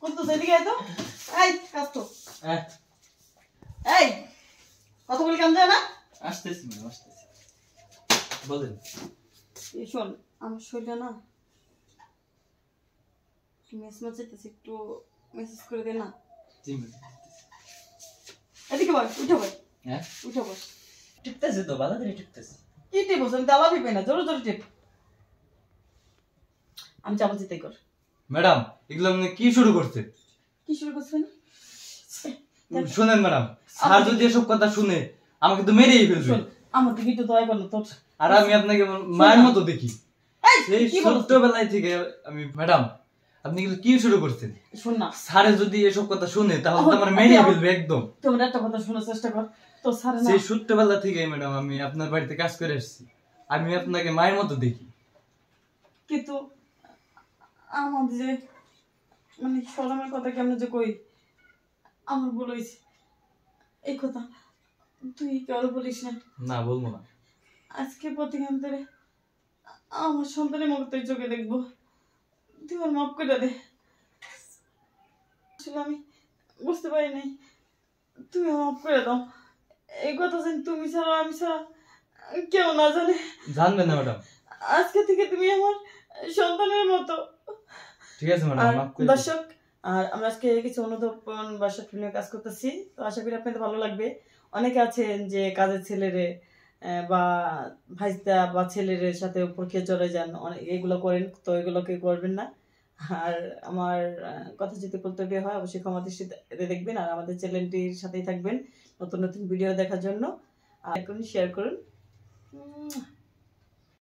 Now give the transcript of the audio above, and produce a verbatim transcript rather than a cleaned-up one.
কত সেদিকে আয় তো এই কাজ তো হ্যাঁ এই কত বলি কাম যায় না আসতেছি ম্যাডাম আসতেছি বলেন এই শোন আমার শরীরটা না মেসেজ মেসেজ একটু মেসেজ করে দে না জি ম্যাডাম এদিকে বল উঠে বল হ্যাঁ উঠে বস টিপতেছে তো ভালো করে টিপতেছে কি টিপ বস আমি দাবা পিপে না জোরে জোরে টিপ আমি চাবো তাই কর ম্যাডাম এগুলো আপনি কি শুরু করছে কি শুরু করছেন শুনেন ম্যাডাম স্যার যদি এসব কথা শুনে আমাকে তো মেরেই ফেলবে আমার দিকে একটু দয়া করলো তোর আর আমি আপনাকে মায়ের মতো দেখি সেই ছোট্টবেলায় থেকে আমি ম্যাডাম আপনি কিন্তু কি শুরু করছেন শোন না স্যারে যদি এসব কথা শুনে তাহলে তো আমার মেরেই ফেলবে একদম তোমরা একটা কথা শোনার চেষ্টা কর তো স্যার না সেই ছোট্টবেলা থেকে ম্যাডাম আমি আপনার বাড়িতে কাজ করে এসেছি আমি আপনাকে মায়ের মতো দেখি কিন্তু আমার যে মানে সরমের কথা কেমন যে কই আমার ভুল হয়েছে এই কথা তুই কারো বলিস না না বলবো না আজকে প্রতিকান্তরে আমার সন্তানের মুখ তুই চোখে দেখবো তুই আমার মাফ করে দে আসলে আমি বুঝতে পারি নাই তুমি মাফ করে দাও এই কথা জানি তুমি ছাড়া আমি ছাড়া কেউ না জানে জানবেন না ম্যাডাম আজকে থেকে তুমি আমার সন্তানের মতো ঠিক আছে ম্যাডাম মাফ করে দর্শক আর আমরা আজকে কিছু অনুধাবন বাসা ফিল্মে কাজ করতেছি তো আশা করি আপনাদের ভালো লাগবে অনেকে আছেন যে কাজের ছেলেরে বা ভাইস্তা বা ছেলের সাথে উপর খেয়ে চলে যান অনেক এগুলো করেন তো এগুলোকে করবেন না আর আমার কথা যদি কর্তব্য হয় অবশ্যই ক্ষমা দৃষ্টিতে দেখবেন আর আমাদের চ্যানেলটির সাথেই থাকবেন নতুন নতুন ভিডিও দেখার জন্য আর শেয়ার করুন।